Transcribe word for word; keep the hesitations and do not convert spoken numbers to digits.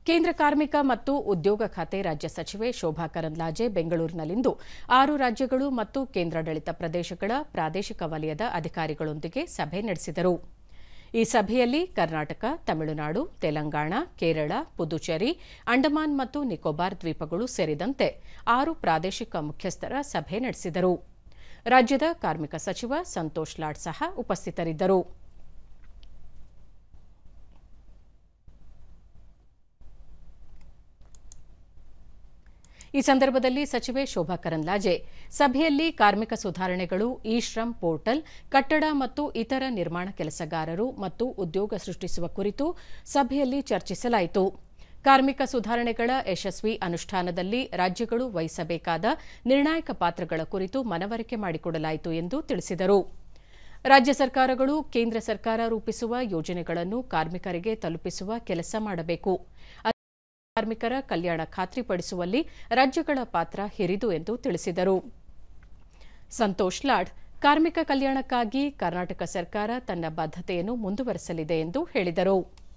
ಕೇಂದ್ರ ಕಾರ್ಮಿಕ ಮತ್ತು ಉದ್ಯೋಗ ಖಾತೆ ರಾಜ್ಯ ಸಚಿವೆ ಶೋಭಾ ಕರಂದ್ಲಾಜೆ ಬೆಂಗಳೂರಿನಲ್ಲಿಂದು ಆರು ರಾಜ್ಯಗಳು ಮತ್ತು ಕೇಂದ್ರಾಡಳಿತ ಪ್ರದೇಶಗಳ ಪ್ರಾದೇಶಿಕ ವಲಯದ ಅಧಿಕಾರಿಗಳೊಂದಿಗೆ ಸಭೆ ನಡೆಸಿದರು. ಈ ಸಭೆಯಲ್ಲಿ ಕರ್ನಾಟಕ, ತಮಿಳುನಾಡು, ತೆಲಂಗಾಣ, ಕೇರಳ, ಪುದುಚೇರಿ, ಅಂಡಮಾನ್ ಮತ್ತು ನಿಕೋಬಾರ್ ದ್ವೀಪಗಳು ಸೇರಿದಂತೆ ಆರು ಪ್ರಾದೇಶಿಕ ಮುಖ್ಯಸ್ಥರ ಸಭೆ ನಡೆಸಿದರು. ರಾಜ್ಯದ ಕಾರ್ಮಿಕ ಸಚಿವ ಸಂತೋಷ್ ಲಾಡ್ ಸಹ ಉಪಸ್ಥಿತರಿದ್ದರು. ಈ ಸಂದರ್ಭದಲ್ಲಿ ಸಚಿವೆ ಶೋಭಾ ಕರಂದ್ಲಾಜೆ ಸಭೆಯಲ್ಲಿ ಕಾರ್ಮಿಕ ಸುಧಾರಣೆಗಳು, ಇ ಶ್ರಮ್ ಪೋರ್ಟಲ್, ಕಟ್ಟಡ ಮತ್ತು ಇತರ ನಿರ್ಮಾಣ ಕೆಲಸಗಾರರು ಮತ್ತು ಉದ್ಯೋಗ ಸೃಷ್ಟಿಸುವ ಕುರಿತು ಸಭೆಯಲ್ಲಿ ಚರ್ಚಿಸಲಾಯಿತು. ಕಾರ್ಮಿಕ ಸುಧಾರಣೆಗಳ ಯಶಸ್ವಿ ಅನುಷ್ಠಾನದಲ್ಲಿ ರಾಜ್ಯಗಳು ವಹಿಸಬೇಕಾದ ನಿರ್ಣಾಯಕ ಪಾತ್ರಗಳ ಕುರಿತು ಮನವರಿಕೆ ಮಾಡಿಕೊಡಲಾಯಿತು ಎಂದು ತಿಳಿಸಿದರು. ರಾಜ್ಯ ಸರ್ಕಾರಗಳು ಕೇಂದ್ರ ಸರ್ಕಾರ ರೂಪಿಸುವ ಯೋಜನೆಗಳನ್ನು ಕಾರ್ಮಿಕರಿಗೆ ತಲುಪಿಸುವ ಕೆಲಸ ಮಾಡಬೇಕು. ಕಾರ್ಮಿಕರ ಕಲ್ಯಾಣ ಖಾತ್ರಿಪಡಿಸುವಲ್ಲಿ ರಾಜ್ಯಗಳ ಪಾತ್ರ ಹಿರಿದು ಎಂದು ತಿಳಿಸಿದರು. ಸಂತೋಷ್ ಲಾಡ್ ಕಾರ್ಮಿಕ ಕಲ್ಯಾಣಕ್ಕಾಗಿ ಕರ್ನಾಟಕ ಸರ್ಕಾರ ತನ್ನ ಬದ್ಧತೆಯನ್ನು ಮುಂದುವರೆಸಲಿದೆ ಎಂದು ಹೇಳಿದರು.